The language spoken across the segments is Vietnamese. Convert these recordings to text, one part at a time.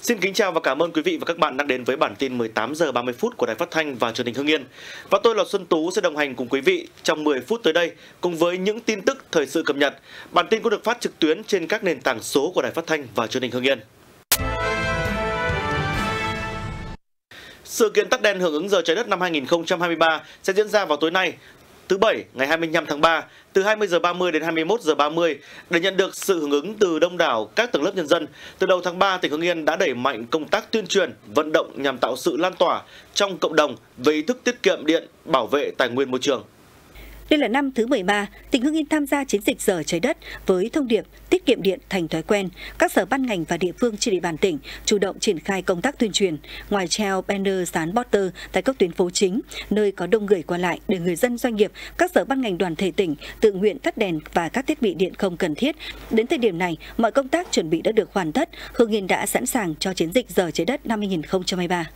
Xin kính chào và cảm ơn quý vị và các bạn đang đến với bản tin 18 giờ 30 phút của Đài Phát thanh và Truyền hình Hưng Yên. Và tôi là Xuân Tú sẽ đồng hành cùng quý vị trong 10 phút tới đây cùng với những tin tức thời sự cập nhật. Bản tin cũng được phát trực tuyến trên các nền tảng số của Đài Phát thanh và Truyền hình Hưng Yên. Sự kiện tắt đèn hưởng ứng giờ trái đất năm 2023 sẽ diễn ra vào tối nay, thứ Bảy ngày 25 tháng 3 từ 20 giờ 30 đến 21 giờ 30. Để nhận được sự hưởng ứng từ đông đảo các tầng lớp nhân dân, từ đầu tháng 3 tỉnh Hưng Yên đã đẩy mạnh công tác tuyên truyền, vận động nhằm tạo sự lan tỏa trong cộng đồng về ý thức tiết kiệm điện, bảo vệ tài nguyên môi trường. Đây là năm thứ 13, tỉnh Hưng Yên tham gia chiến dịch giờ trái đất với thông điệp tiết kiệm điện thành thói quen. Các sở ban ngành và địa phương trên địa bàn tỉnh chủ động triển khai công tác tuyên truyền, ngoài treo banner dán poster tại các tuyến phố chính, nơi có đông người qua lại để người dân, doanh nghiệp, các sở ban ngành đoàn thể tỉnh tự nguyện tắt đèn và các thiết bị điện không cần thiết. Đến thời điểm này, mọi công tác chuẩn bị đã được hoàn tất. Hưng Yên đã sẵn sàng cho chiến dịch giờ trái đất năm 2023.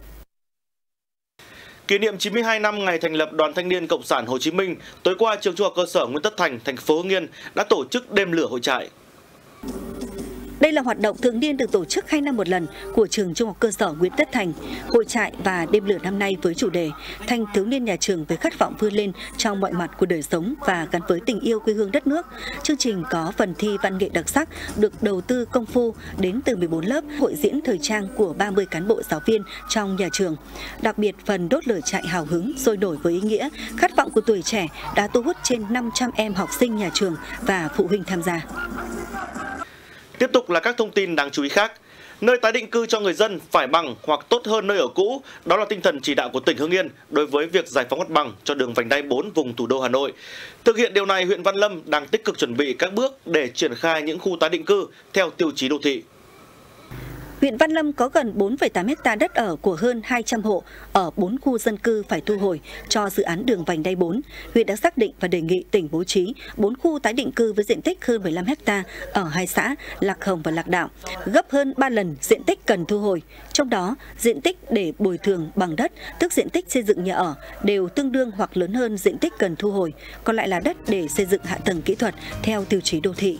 Kỷ niệm 92 năm ngày thành lập Đoàn Thanh niên Cộng sản Hồ Chí Minh, tối qua trường Trung học cơ sở Nguyễn Tất Thành, thành phố Hưng Yên đã tổ chức đêm lửa hội trại. Đây là hoạt động thường niên được tổ chức 2 năm một lần của trường Trung học cơ sở Nguyễn Tất Thành. Hội trại và đêm lửa năm nay với chủ đề Thanh thiếu niên nhà trường với khát vọng vươn lên trong mọi mặt của đời sống và gắn với tình yêu quê hương đất nước. Chương trình có phần thi văn nghệ đặc sắc được đầu tư công phu đến từ 14 lớp, hội diễn thời trang của 30 cán bộ giáo viên trong nhà trường. Đặc biệt phần đốt lửa trại hào hứng, sôi nổi với ý nghĩa khát vọng của tuổi trẻ đã thu hút trên 500 em học sinh nhà trường và phụ huynh tham gia. Tiếp tục là các thông tin đáng chú ý khác. Nơi tái định cư cho người dân phải bằng hoặc tốt hơn nơi ở cũ, đó là tinh thần chỉ đạo của tỉnh Hưng Yên đối với việc giải phóng mặt bằng cho đường vành đai 4 vùng thủ đô Hà Nội. Thực hiện điều này, huyện Văn Lâm đang tích cực chuẩn bị các bước để triển khai những khu tái định cư theo tiêu chí đô thị. Huyện Văn Lâm có gần 4,8 ha đất ở của hơn 200 hộ ở 4 khu dân cư phải thu hồi cho dự án đường vành đai 4. Huyện đã xác định và đề nghị tỉnh bố trí 4 khu tái định cư với diện tích hơn 15 ha ở 2 xã Lạc Hồng và Lạc Đạo, gấp hơn 3 lần diện tích cần thu hồi. Trong đó, diện tích để bồi thường bằng đất, tức diện tích xây dựng nhà ở, đều tương đương hoặc lớn hơn diện tích cần thu hồi, còn lại là đất để xây dựng hạ tầng kỹ thuật theo tiêu chí đô thị.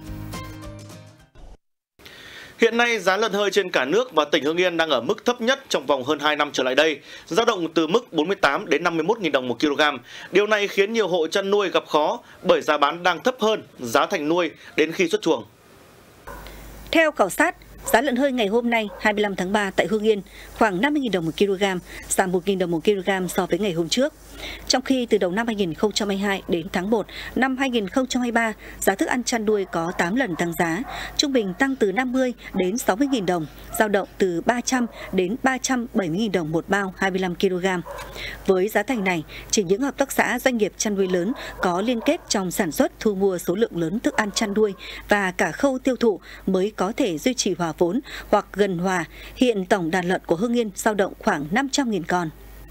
Hiện nay, giá lợn hơi trên cả nước và tỉnh Hưng Yên đang ở mức thấp nhất trong vòng hơn 2 năm trở lại đây, dao động từ mức 48 đến 51.000 đồng một kg. Điều này khiến nhiều hộ chăn nuôi gặp khó bởi giá bán đang thấp hơn giá thành nuôi đến khi xuất chuồng. Theo khảo sát, giá lợn hơi ngày hôm nay 25 tháng 3 tại Hưng Yên khoảng 50.000 đồng một kg, giảm 1.000 đồng một kg so với ngày hôm trước. Trong khi từ đầu năm 2022 đến tháng 1 năm 2023, giá thức ăn chăn nuôi có 8 lần tăng giá, trung bình tăng từ 50 đến 60.000 đồng, dao động từ 300 đến 370.000 đồng một bao 25 kg. Với giá thành này, chỉ những hợp tác xã doanh nghiệp chăn nuôi lớn có liên kết trong sản xuất thu mua số lượng lớn thức ăn chăn nuôi và cả khâu tiêu thụ mới có thể duy trì hòa vốn hoặc gần hòa. Hiện tổng đàn lợn của Hưng Yên dao động khoảng 500.000 con.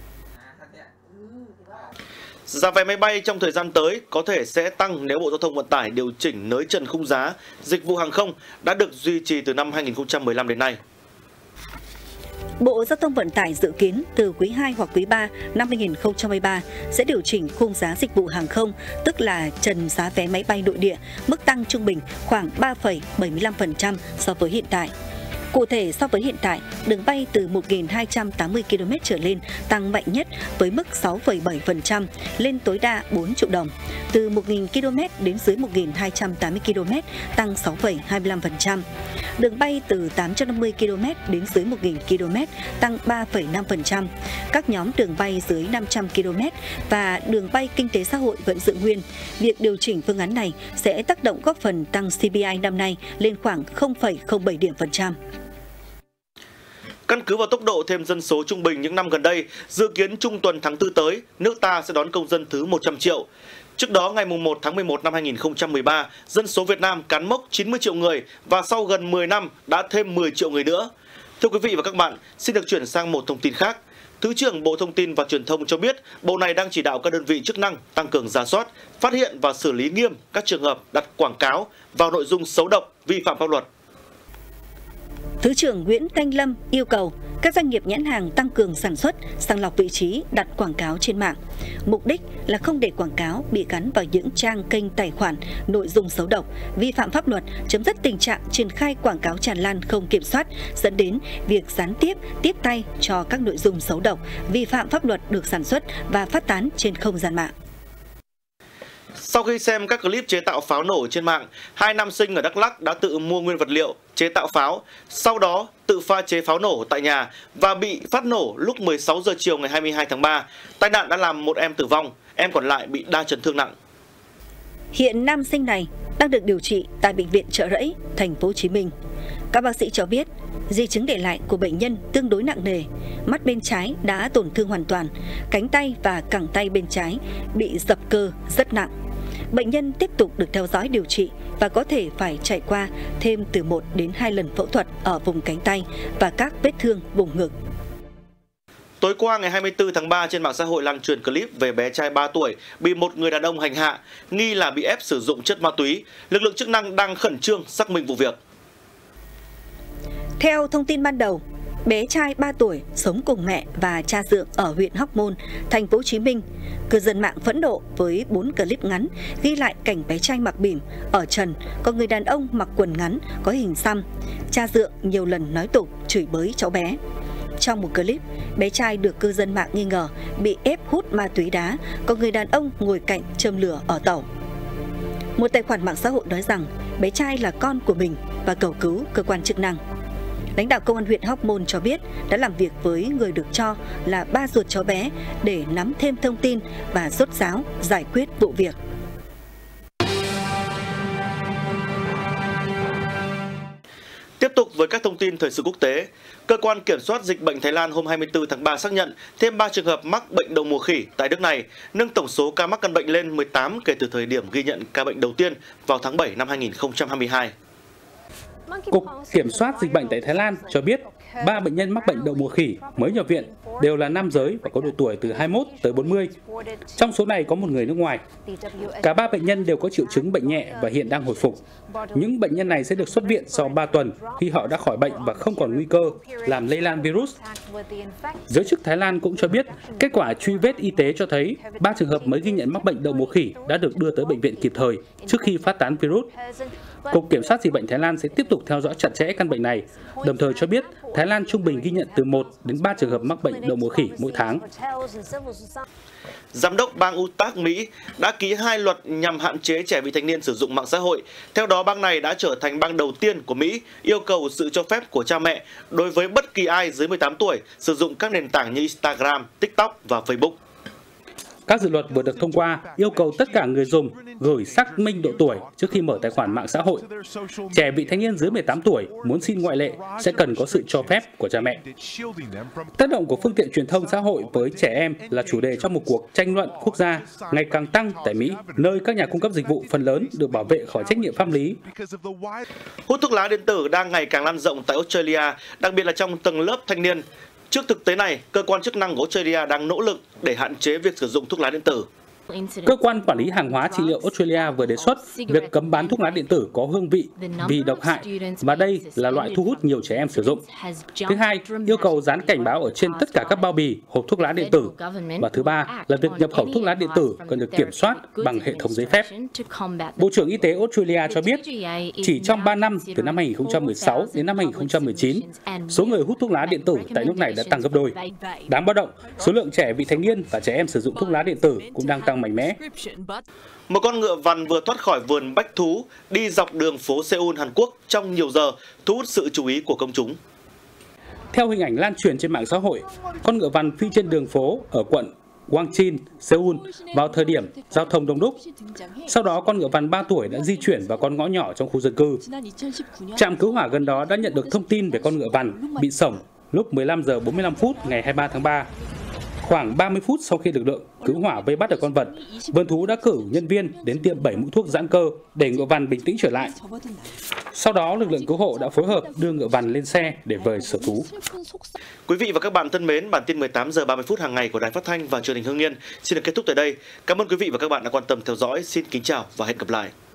Giá vé máy bay trong thời gian tới có thể sẽ tăng nếu Bộ Giao thông Vận tải điều chỉnh nới trần khung giá dịch vụ hàng không đã được duy trì từ năm 2015 đến nay. Bộ Giao thông Vận tải dự kiến từ quý 2 hoặc quý 3 năm 2023 sẽ điều chỉnh khung giá dịch vụ hàng không, tức là trần giá vé máy bay nội địa, mức tăng trung bình khoảng 3,75% so với hiện tại. Cụ thể, so với hiện tại, đường bay từ 1.280 km trở lên tăng mạnh nhất với mức 6,7% lên tối đa 4 triệu đồng. Từ 1.000 km đến dưới 1.280 km tăng 6,25%. Đường bay từ 850 km đến dưới 1.000 km tăng 3,5%. Các nhóm đường bay dưới 500 km và đường bay kinh tế xã hội vẫn giữ nguyên. Việc điều chỉnh phương án này sẽ tác động góp phần tăng CPI năm nay lên khoảng 0,07 điểm phần trăm. Căn cứ vào tốc độ thêm dân số trung bình những năm gần đây, dự kiến trung tuần tháng 4 tới, nước ta sẽ đón công dân thứ 100 triệu. Trước đó, ngày 1 tháng 11 năm 2013, dân số Việt Nam cán mốc 90 triệu người và sau gần 10 năm đã thêm 10 triệu người nữa. Thưa quý vị và các bạn, xin được chuyển sang một thông tin khác. Thứ trưởng Bộ Thông tin và Truyền thông cho biết, Bộ này đang chỉ đạo các đơn vị chức năng tăng cường rà soát, phát hiện và xử lý nghiêm các trường hợp đặt quảng cáo vào nội dung xấu độc, vi phạm pháp luật. Thứ trưởng Nguyễn Thanh Lâm yêu cầu các doanh nghiệp nhãn hàng tăng cường sản xuất, sàng lọc vị trí đặt quảng cáo trên mạng. Mục đích là không để quảng cáo bị gắn vào những trang kênh tài khoản, nội dung xấu độc, vi phạm pháp luật, chấm dứt tình trạng triển khai quảng cáo tràn lan không kiểm soát, dẫn đến việc gián tiếp, tiếp tay cho các nội dung xấu độc, vi phạm pháp luật được sản xuất và phát tán trên không gian mạng. Sau khi xem các clip chế tạo pháo nổ trên mạng, 2 nam sinh ở Đắk Lắk đã tự mua nguyên vật liệu chế tạo pháo, sau đó tự pha chế pháo nổ tại nhà và bị phát nổ lúc 16 giờ chiều ngày 22 tháng 3. Tai nạn đã làm một em tử vong, em còn lại bị đa chấn thương nặng. Hiện nam sinh này đang được điều trị tại bệnh viện Chợ Rẫy, thành phố Hồ Chí Minh. Các bác sĩ cho biết, di chứng để lại của bệnh nhân tương đối nặng nề, mắt bên trái đã tổn thương hoàn toàn, cánh tay và cẳng tay bên trái bị dập cơ rất nặng. Bệnh nhân tiếp tục được theo dõi điều trị và có thể phải trải qua thêm từ 1 đến 2 lần phẫu thuật ở vùng cánh tay và các vết thương vùng ngực. Tối qua ngày 24 tháng 3 trên mạng xã hội lan truyền clip về bé trai 3 tuổi bị một người đàn ông hành hạ, nghi là bị ép sử dụng chất ma túy. Lực lượng chức năng đang khẩn trương xác minh vụ việc. Theo thông tin ban đầu, bé trai 3 tuổi sống cùng mẹ và cha dượng ở huyện Hóc Môn, thành phố Hồ Chí Minh. Cư dân mạng phẫn nộ với 4 clip ngắn ghi lại cảnh bé trai mặc bỉm, ở trần, có người đàn ông mặc quần ngắn có hình xăm. Cha dượng nhiều lần nói tục, chửi bới cháu bé. Trong một clip, bé trai được cư dân mạng nghi ngờ bị ép hút ma túy đá, có người đàn ông ngồi cạnh châm lửa ở tàu. Một tài khoản mạng xã hội nói rằng bé trai là con của mình và cầu cứu cơ quan chức năng. Lãnh đạo công an huyện Hóc Môn cho biết đã làm việc với người được cho là ba ruột cháu bé để nắm thêm thông tin và rốt ráo giải quyết vụ việc. Tiếp tục với các thông tin thời sự quốc tế, Cơ quan Kiểm soát Dịch bệnh Thái Lan hôm 24 tháng 3 xác nhận thêm 3 trường hợp mắc bệnh đậu mùa khỉ tại nước này, nâng tổng số ca mắc căn bệnh lên 18 kể từ thời điểm ghi nhận ca bệnh đầu tiên vào tháng 7 năm 2022. Cục Kiểm soát Dịch bệnh tại Thái Lan cho biết 3 bệnh nhân mắc bệnh đậu mùa khỉ mới nhập viện đều là nam giới và có độ tuổi từ 21 tới 40. Trong số này có một người nước ngoài. Cả 3 bệnh nhân đều có triệu chứng bệnh nhẹ và hiện đang hồi phục. Những bệnh nhân này sẽ được xuất viện sau 3 tuần khi họ đã khỏi bệnh và không còn nguy cơ làm lây lan virus. Giới chức Thái Lan cũng cho biết kết quả truy vết y tế cho thấy 3 trường hợp mới ghi nhận mắc bệnh đậu mùa khỉ đã được đưa tới bệnh viện kịp thời trước khi phát tán virus. Cục Kiểm soát Dịch bệnh Thái Lan sẽ tiếp tục theo dõi chặt chẽ căn bệnh này, đồng thời cho biết Thái Lan trung bình ghi nhận từ 1 đến 3 trường hợp mắc bệnh đậu mùa khỉ mỗi tháng. Giám đốc bang Utah, Mỹ đã ký 2 luật nhằm hạn chế trẻ vị thành niên sử dụng mạng xã hội. Theo đó, bang này đã trở thành bang đầu tiên của Mỹ yêu cầu sự cho phép của cha mẹ đối với bất kỳ ai dưới 18 tuổi sử dụng các nền tảng như Instagram, TikTok và Facebook. Các dự luật vừa được thông qua yêu cầu tất cả người dùng gửi xác minh độ tuổi trước khi mở tài khoản mạng xã hội. Trẻ vị thành niên dưới 18 tuổi muốn xin ngoại lệ sẽ cần có sự cho phép của cha mẹ. Tác động của phương tiện truyền thông xã hội với trẻ em là chủ đề trong một cuộc tranh luận quốc gia ngày càng tăng tại Mỹ, nơi các nhà cung cấp dịch vụ phần lớn được bảo vệ khỏi trách nhiệm pháp lý. Hút thuốc lá điện tử đang ngày càng lan rộng tại Australia, đặc biệt là trong tầng lớp thanh niên. Trước thực tế này, cơ quan chức năng của Australia đang nỗ lực để hạn chế việc sử dụng thuốc lá điện tử. Cơ quan quản lý hàng hóa trị liệu Australia vừa đề xuất việc cấm bán thuốc lá điện tử có hương vị vì độc hại, và đây là loại thu hút nhiều trẻ em sử dụng. Thứ hai, yêu cầu dán cảnh báo ở trên tất cả các bao bì hộp thuốc lá điện tử. Và thứ ba là việc nhập khẩu thuốc lá điện tử cần được kiểm soát bằng hệ thống giấy phép. Bộ trưởng Y tế Australia cho biết, chỉ trong 3 năm từ năm 2016 đến năm 2019, số người hút thuốc lá điện tử tại nước này đã tăng gấp đôi. Đáng báo động, số lượng trẻ vị thành niên và trẻ em sử dụng thuốc lá điện tử cũng đang tăng mạnh mẽ. Một con ngựa vằn vừa thoát khỏi vườn bách thú đi dọc đường phố Seoul, Hàn Quốc trong nhiều giờ, thu hút sự chú ý của công chúng. Theo hình ảnh lan truyền trên mạng xã hội, con ngựa vằn phi trên đường phố ở quận Gwangjin, Seoul vào thời điểm giao thông đông đúc. Sau đó, con ngựa vằn 3 tuổi đã di chuyển vào con ngõ nhỏ trong khu dân cư. Trạm cứu hỏa gần đó đã nhận được thông tin về con ngựa vằn bị xổng lúc 15 giờ 45 phút ngày 23 tháng 3. Khoảng 30 phút sau khi lực lượng cứu hỏa vây bắt được con vật, vườn thú đã cử nhân viên đến tiêm 7 mũi thuốc giãn cơ để ngựa vằn bình tĩnh trở lại. Sau đó, lực lượng cứu hộ đã phối hợp đưa ngựa vằn lên xe để về sở thú. Quý vị và các bạn thân mến, bản tin 18 giờ 30 phút hàng ngày của Đài Phát thanh và Truyền hình Hưng Yên xin được kết thúc tại đây. Cảm ơn quý vị và các bạn đã quan tâm theo dõi. Xin kính chào và hẹn gặp lại.